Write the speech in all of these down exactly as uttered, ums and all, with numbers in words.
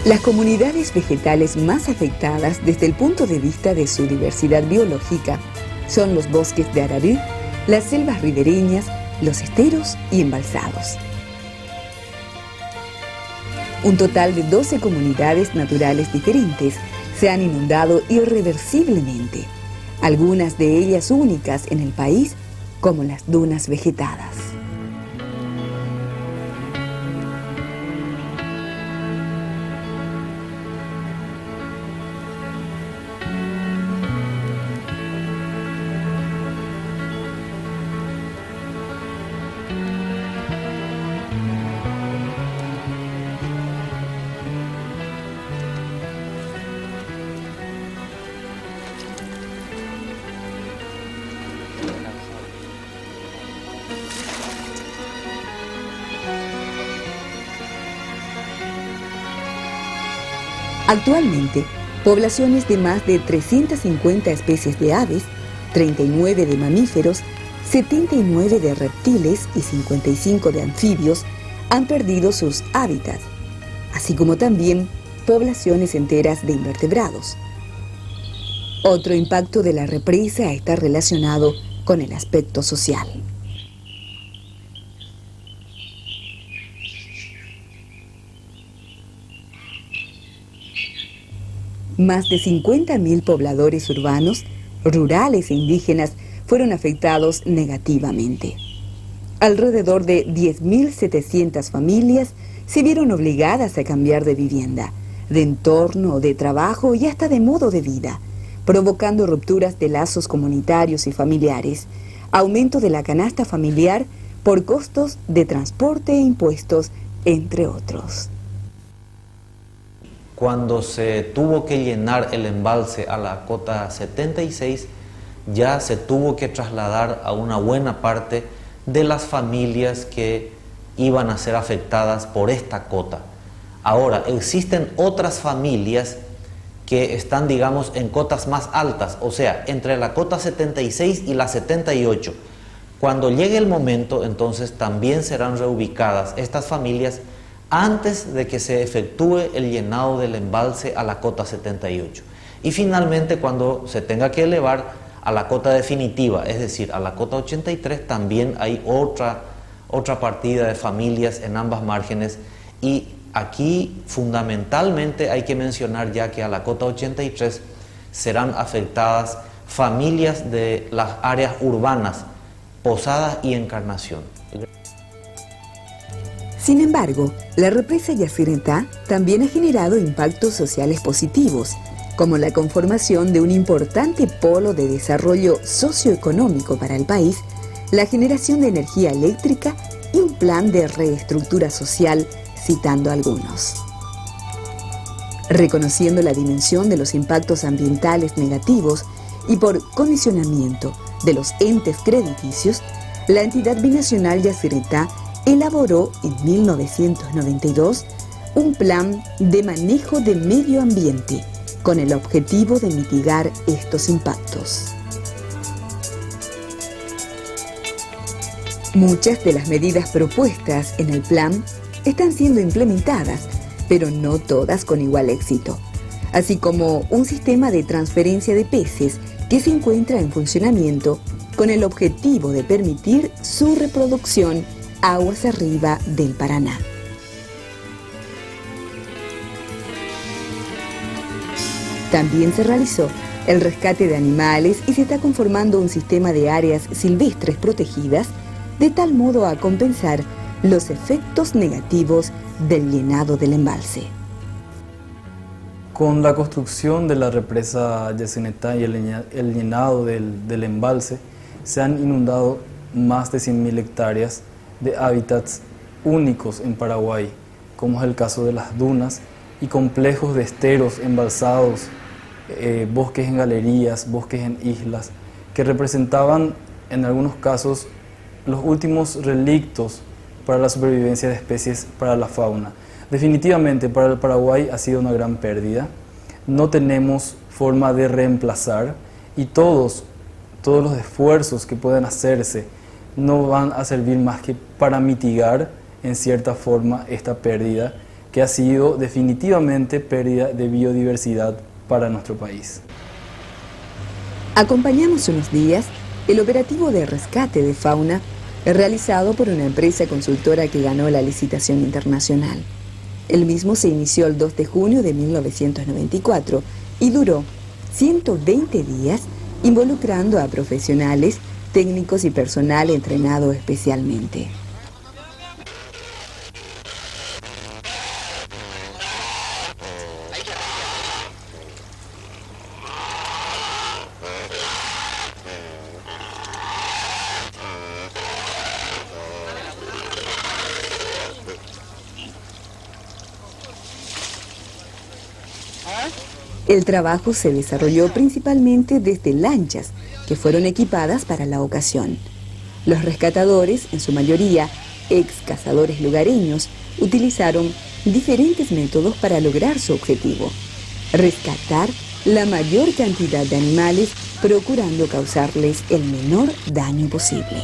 Las comunidades vegetales más afectadas desde el punto de vista de su diversidad biológica son los bosques de Ararú, las selvas ribereñas, los esteros y embalsados. Un total de doce comunidades naturales diferentes se han inundado irreversiblemente, algunas de ellas únicas en el país, como las dunas vegetadas. Actualmente, poblaciones de más de trescientas cincuenta especies de aves, treinta y nueve de mamíferos, setenta y nueve de reptiles y cincuenta y cinco de anfibios han perdido sus hábitats, así como también poblaciones enteras de invertebrados. Otro impacto de la represa está relacionado con el aspecto social. Más de cincuenta mil pobladores urbanos, rurales e indígenas fueron afectados negativamente. Alrededor de diez mil setecientas familias se vieron obligadas a cambiar de vivienda, de entorno, de trabajo y hasta de modo de vida, provocando rupturas de lazos comunitarios y familiares, aumento de la canasta familiar por costos de transporte e impuestos, entre otros. Cuando se tuvo que llenar el embalse a la cota setenta y seis, ya se tuvo que trasladar a una buena parte de las familias que iban a ser afectadas por esta cota. Ahora, existen otras familias que están, digamos, en cotas más altas, o sea, entre la cota setenta y seis y la setenta y ocho. Cuando llegue el momento, entonces también serán reubicadas estas familias antes de que se efectúe el llenado del embalse a la cota setenta y ocho. Y finalmente, cuando se tenga que elevar a la cota definitiva, es decir, a la cota ochenta y tres, también hay otra, otra partida de familias en ambas márgenes. Y aquí fundamentalmente hay que mencionar ya que a la cota ochenta y tres serán afectadas familias de las áreas urbanas, Posadas y Encarnación. Sin embargo, la represa Yacyretá también ha generado impactos sociales positivos, como la conformación de un importante polo de desarrollo socioeconómico para el país, la generación de energía eléctrica y un plan de reestructura social, citando algunos. Reconociendo la dimensión de los impactos ambientales negativos y por condicionamiento de los entes crediticios, la entidad binacional Yacyretá elaboró en mil novecientos noventa y dos un plan de manejo de medio ambiente con el objetivo de mitigar estos impactos. Muchas de las medidas propuestas en el plan están siendo implementadas, pero no todas con igual éxito, así como un sistema de transferencia de peces que se encuentra en funcionamiento con el objetivo de permitir su reproducción aguas arriba del Paraná. También se realizó el rescate de animales y se está conformando un sistema de áreas silvestres protegidas de tal modo a compensar los efectos negativos del llenado del embalse. Con la construcción de la represa Yacyretá y el llenado del, del embalse, se han inundado más de cien mil hectáreas de hábitats únicos en Paraguay, como es el caso de las dunas y complejos de esteros embalsados, eh, bosques en galerías, bosques en islas, que representaban en algunos casos los últimos relictos para la supervivencia de especies para la fauna. Definitivamente para el Paraguay ha sido una gran pérdida, no tenemos forma de reemplazar y todos, todos los esfuerzos que puedan hacerse no van a servir más que para mitigar en cierta forma esta pérdida que ha sido definitivamente pérdida de biodiversidad para nuestro país. Acompañamos unos días el operativo de rescate de fauna realizado por una empresa consultora que ganó la licitación internacional. El mismo se inició el dos de junio de mil novecientos noventa y cuatro y duró ciento veinte días, involucrando a profesionales, técnicos y personal entrenado especialmente. El trabajo se desarrolló principalmente desde lanchas, que fueron equipadas para la ocasión. Los rescatadores, en su mayoría ex cazadores lugareños, utilizaron diferentes métodos para lograr su objetivo: rescatar la mayor cantidad de animales, procurando causarles el menor daño posible.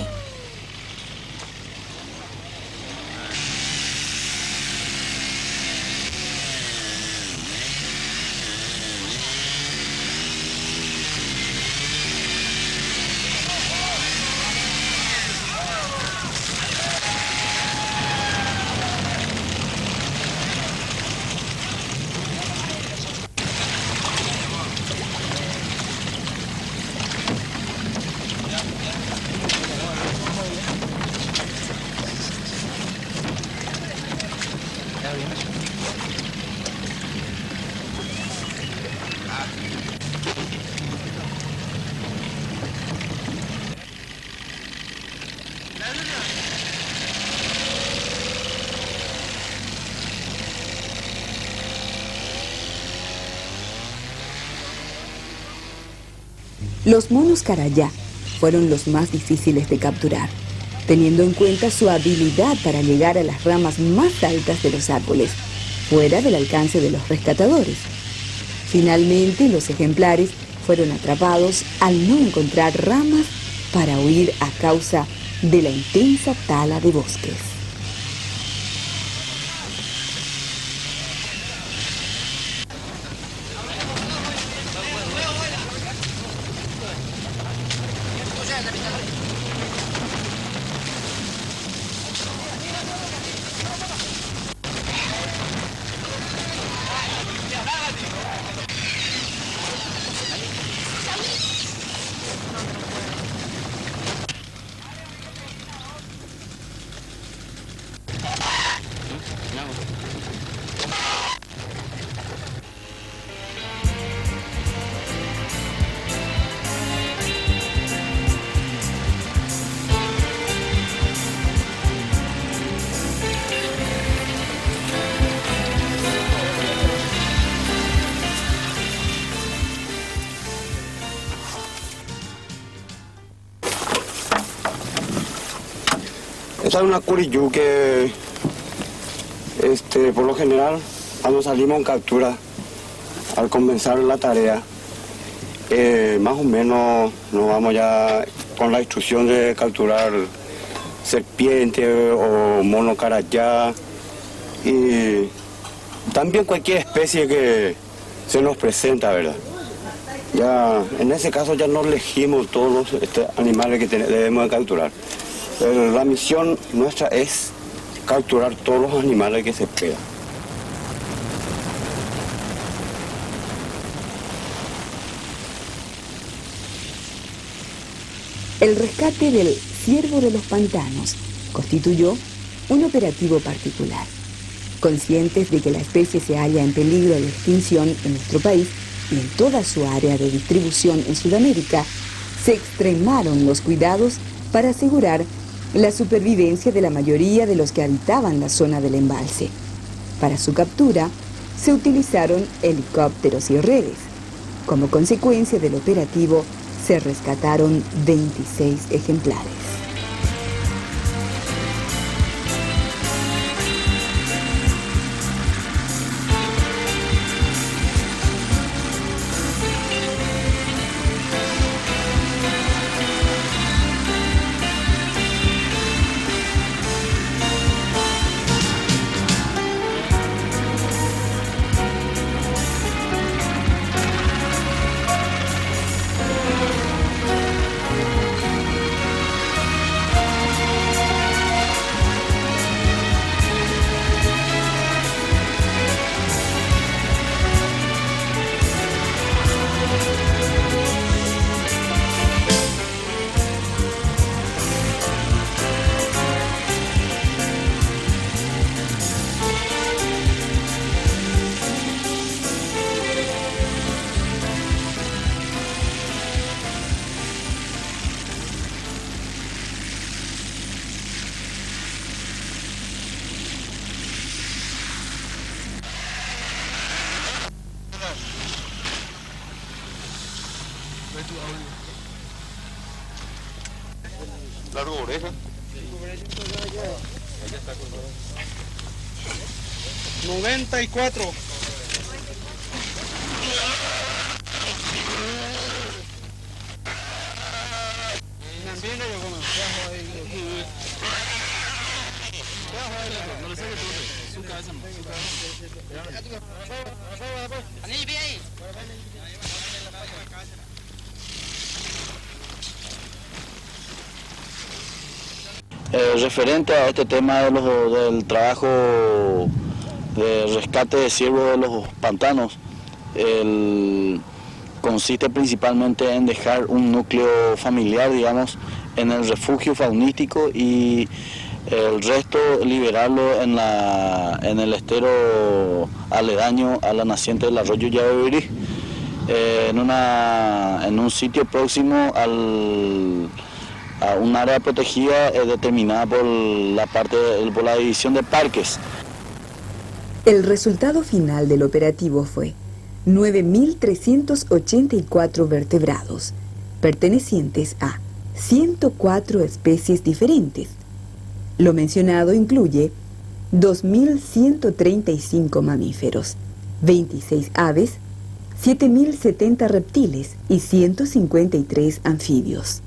Los monos carayá fueron los más difíciles de capturar, teniendo en cuenta su habilidad para llegar a las ramas más altas de los árboles, fuera del alcance de los rescatadores. Finalmente, los ejemplares fueron atrapados al no encontrar ramas para huir a causa de la intensa tala de bosques. Esta es una curiyú que, este, por lo general, cuando salimos en captura, al comenzar la tarea, eh, más o menos nos vamos ya con la instrucción de capturar serpiente o mono carayá y también cualquier especie que se nos presenta, ¿verdad? Ya, en ese caso ya no elegimos todos los este, animales que tenemos, debemos de capturar. Pero la misión nuestra es capturar todos los animales que se puedan. El rescate del ciervo de los pantanos constituyó un operativo particular. Conscientes de que la especie se halla en peligro de extinción en nuestro país y en toda su área de distribución en Sudamérica, se extremaron los cuidados para asegurar la supervivencia de la mayoría de los que habitaban la zona del embalse. Para su captura, se utilizaron helicópteros y redes. Como consecuencia del operativo, se rescataron veintiséis ejemplares. Largo oreja. noventa y cuatro. Eh, referente a este tema de los, del trabajo de rescate de ciervos de los pantanos, el, consiste principalmente en dejar un núcleo familiar, digamos, en el refugio faunístico y el resto liberarlo en, la, en el estero aledaño a la naciente del arroyo Yabebirí, eh, en, una, en un sitio próximo al, a un área protegida eh, determinada por la, parte, por la división de parques. El resultado final del operativo fue nueve mil trescientos ochenta y cuatro vertebrados, pertenecientes a ciento cuatro especies diferentes. Lo mencionado incluye dos mil ciento treinta y cinco mamíferos, veintiséis aves, siete mil setenta reptiles y ciento cincuenta y tres anfibios.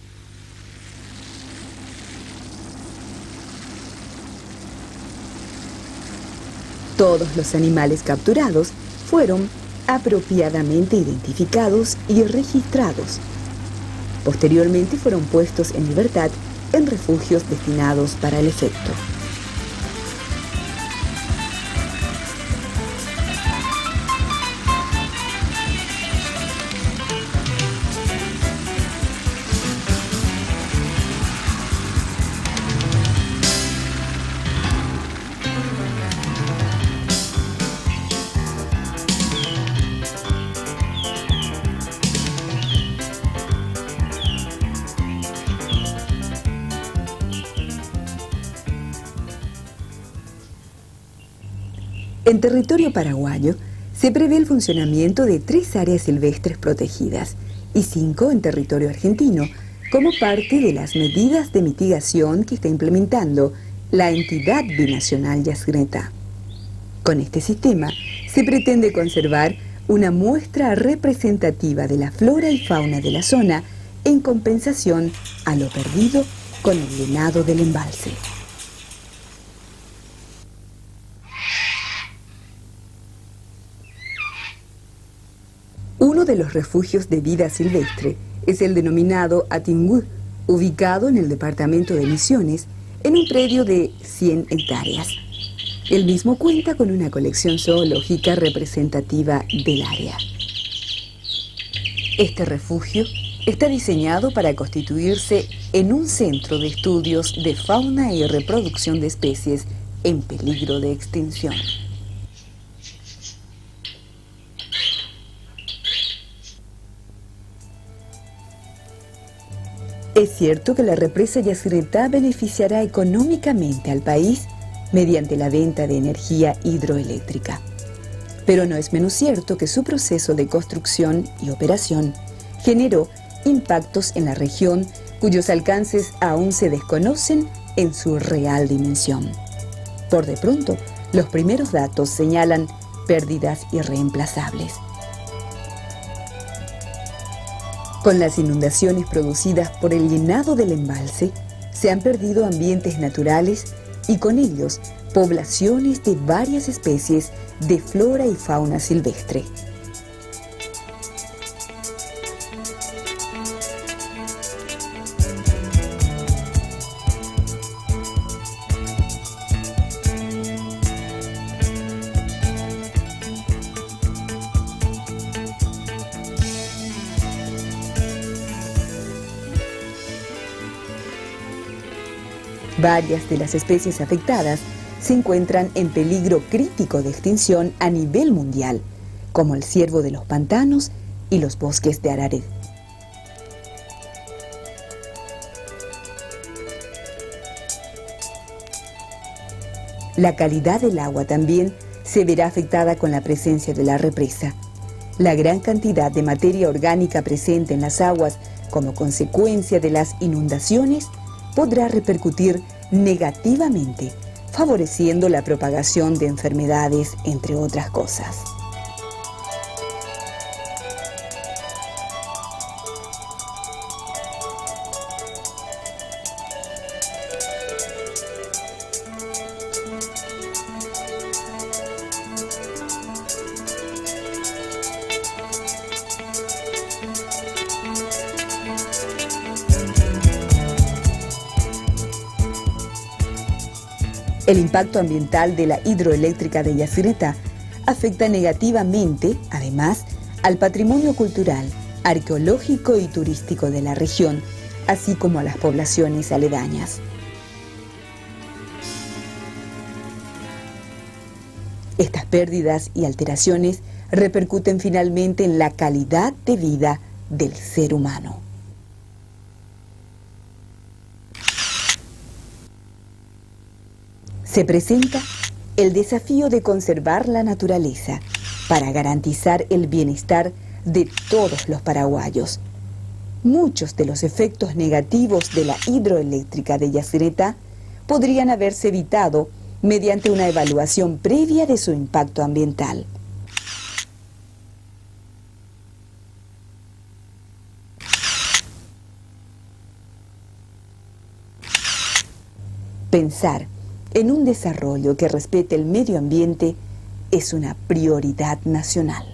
Todos los animales capturados fueron apropiadamente identificados y registrados. Posteriormente fueron puestos en libertad en refugios destinados para el efecto. En territorio paraguayo se prevé el funcionamiento de tres áreas silvestres protegidas y cinco en territorio argentino, como parte de las medidas de mitigación que está implementando la entidad binacional Yacyretá. Con este sistema se pretende conservar una muestra representativa de la flora y fauna de la zona en compensación a lo perdido con el llenado del embalse. Uno de los refugios de vida silvestre es el denominado Atingú, ubicado en el departamento de Misiones, en un predio de cien hectáreas. El mismo cuenta con una colección zoológica representativa del área. Este refugio está diseñado para constituirse en un centro de estudios de fauna y reproducción de especies en peligro de extinción. Es cierto que la represa Yacyretá beneficiará económicamente al país mediante la venta de energía hidroeléctrica. Pero no es menos cierto que su proceso de construcción y operación generó impactos en la región cuyos alcances aún se desconocen en su real dimensión. Por de pronto, los primeros datos señalan pérdidas irreemplazables. Con las inundaciones producidas por el llenado del embalse, se han perdido ambientes naturales y con ellos poblaciones de varias especies de flora y fauna silvestre. Varias de las especies afectadas se encuentran en peligro crítico de extinción a nivel mundial, como el ciervo de los pantanos y los bosques de Araret. La calidad del agua también se verá afectada con la presencia de la represa. La gran cantidad de materia orgánica presente en las aguas como consecuencia de las inundaciones podrá repercutir negativamente, favoreciendo la propagación de enfermedades, entre otras cosas. El impacto ambiental de la hidroeléctrica de Yacyretá afecta negativamente, además, al patrimonio cultural, arqueológico y turístico de la región, así como a las poblaciones aledañas. Estas pérdidas y alteraciones repercuten finalmente en la calidad de vida del ser humano. Se presenta el desafío de conservar la naturaleza para garantizar el bienestar de todos los paraguayos. Muchos de los efectos negativos de la hidroeléctrica de Yacyretá podrían haberse evitado mediante una evaluación previa de su impacto ambiental. Pensar en un desarrollo que respete el medio ambiente es una prioridad nacional.